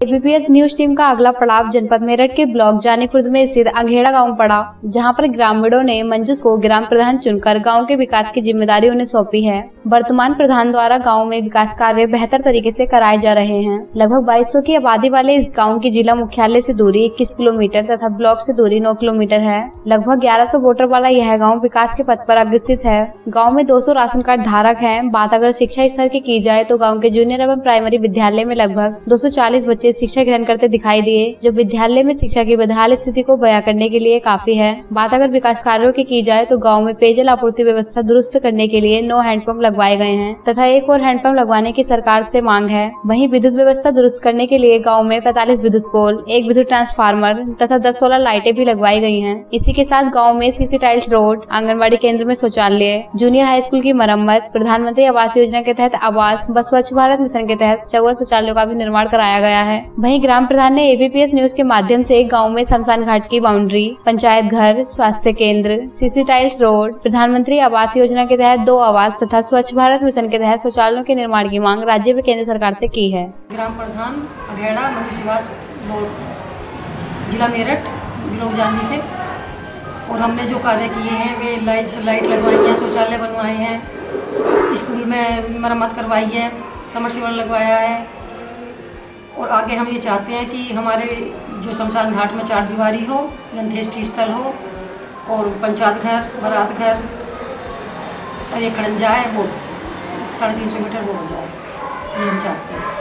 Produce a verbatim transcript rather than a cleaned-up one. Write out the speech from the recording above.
ABPS news team का अगला पड़ाव जनपद मेरठ के ब्लॉक जानी खुर्द में स्थित अघेड़ा गांव पड़ा, जहां पर ग्रामीणों ने मंजूस को ग्राम प्रधान चुनकर गांव के विकास की जिम्मेदारी उन्हें सौंपी है। वर्तमान प्रधान द्वारा गांव में विकास कार्य बेहतर तरीके से कराए जा रहे हैं। लगभग बाईस सौ की आबादी वाले इस गाँव की जिला मुख्यालय से दूरी इक्कीस किलोमीटर तथा ब्लॉक से दूरी नौ किलोमीटर है। लगभग ग्यारह सौ वोटर वाला यह गाँव विकास के पथ पर अग्रसित है। गाँव में दो सौ राशन कार्ड धारक हैं। बात अगर शिक्षा स्तर की की जाए तो गाँव के जूनियर एवं प्राइमरी विद्यालय में लगभग दो सौ चालीस बच्चे शिक्षा ग्रहण करते दिखाई दिए, जो विद्यालय में शिक्षा की बदहाल स्थिति को बयां करने के लिए काफी है। बात अगर विकास कार्यों की की जाए तो गांव में पेयजल आपूर्ति व्यवस्था दुरुस्त करने के लिए नौ हैंडपंप लगवाए गए हैं तथा एक और हैंडपंप लगवाने की सरकार से मांग है। वहीं विद्युत व्यवस्था दुरुस्त करने के लिए गाँव में पैंतालीस विद्युत पोल, एक विद्युत ट्रांसफार्मर तथा दस सोलर लाइटें भी लगवाई गई हैं। इसी के साथ गाँव में सीसी टाइल्स रोड, आंगनबाड़ी केंद्र में शौचालय, जूनियर हाई स्कूल की मरम्मत, प्रधानमंत्री आवास योजना के तहत आवास व स्वच्छ भारत मिशन के तहत चौवन शौचालयों का भी निर्माण कराया गया है। वहीं ग्राम प्रधान ने एबीपीएस न्यूज के माध्यम से गांव में शमशान घाट की बाउंड्री, पंचायत घर, स्वास्थ्य केंद्र, सीसी टाइल्स रोड, प्रधानमंत्री आवास योजना के तहत दो आवास तथा स्वच्छ भारत मिशन के तहत शौचालयों के निर्माण की मांग राज्य व केंद्र सरकार से की है। ग्राम प्रधान अघेड़ा मंजू शिवास जिला मेरठ ब्लॉक जानी से, और हमने जो कार्य किए हैं वे लाइट से लाइट लगवाई है, शौचालय बनवाए हैं, स्कूल में मरम्मत करवाई है, समरसीबल लगवाया है। और आगे हम ये चाहते हैं कि हमारे जो शमशान घाट में चार दीवारी हो, अंत्येष्टि स्थल हो और पंचायत घर, बारात घर और एक खड़ंजा है वो साढ़े तीन सौ मीटर वो हो जाए, ये हम चाहते हैं।